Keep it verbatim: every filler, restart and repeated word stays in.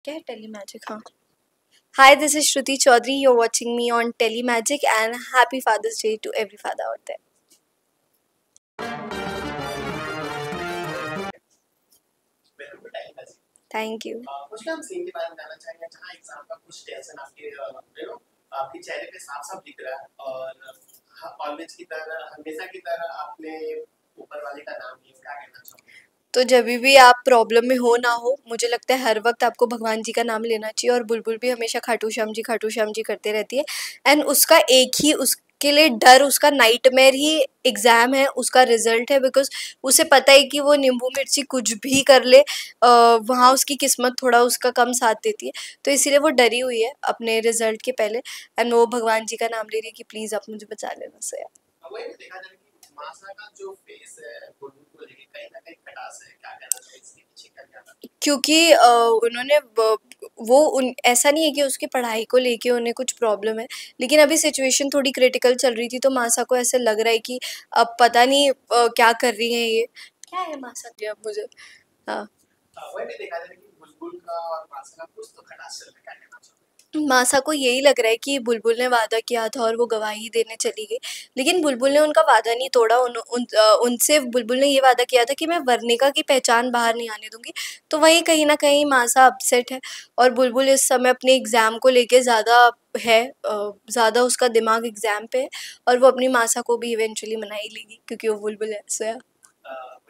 क्या है टेलीमैजिक? हाँ. Hi, this is Shruti Chaudhary. You're watching me on Telemagic, and happy Father's Day to every father out there. Thank you. कुछ हम scene के बारे में जानना चाहेंगे जहाँ एग्जाम का कुछ टेंशन आपके यू नो आपके चेहरे पे साफ साफ दिख रहा है और ऑलवेज की तरह हमेशा की तरह आपने ऊपर वाले का नाम लिया, क्या कहना चाहोगे? तो जब भी आप प्रॉब्लम में हो ना हो, मुझे लगता है हर वक्त आपको भगवान जी का नाम लेना चाहिए। और बुलबुल भी हमेशा खाटू श्याम जी खाटू श्याम जी करते रहती है। एंड उसका एक ही उसके लिए डर, उसका नाइटमेयर ही एग्ज़ाम है, उसका रिजल्ट है। बिकॉज उसे पता है कि वो नींबू मिर्ची कुछ भी कर ले, वहाँ उसकी किस्मत थोड़ा उसका कम साथ देती है। तो इसीलिए वो डरी हुई है अपने रिजल्ट के पहले। एंड वो भगवान जी का नाम ले रही है कि प्लीज़ आप मुझे बचा लेना सर। वही देखा जाए कि मासा का जो फेस है बुलबुल को लेके कहीं ना कहीं खटास है, क्या कहना चाहिए इसके पीछे का क्या था? क्योंकि अ, उन्होंने वो उन ऐसा नहीं है कि उसकी पढ़ाई को लेके उन्हें कुछ प्रॉब्लम है, लेकिन अभी सिचुएशन थोड़ी क्रिटिकल चल रही थी। तो मासा को ऐसे लग रहा है कि अब पता नहीं अ, क्या कर रही हैं ये। क्या है मासा जी अब मुझे? हाँ. वही भी देखा जाए कि बुलबुल का और मासा का कुछ तो खटास चल रहा है, क्या कहना चाहोगे? मासा को यही लग रहा है कि बुलबुल ने वादा किया था और वो गवाही देने चली गई, लेकिन बुलबुल ने उनका वादा नहीं तोड़ा। उन, उन उनसे बुलबुल ने ये वादा किया था कि मैं वर्णिका की पहचान बाहर नहीं आने दूंगी। तो वहीं कहीं ना कहीं मासा अपसेट है। और बुलबुल इस समय अपने एग्ज़ाम को लेके ज़्यादा है, ज़्यादा उसका दिमाग एग्ज़ाम पे है। और वो अपनी मासा को भी इवेंचुअली मना ही लेगी क्योंकि वो बुलबुल है। सो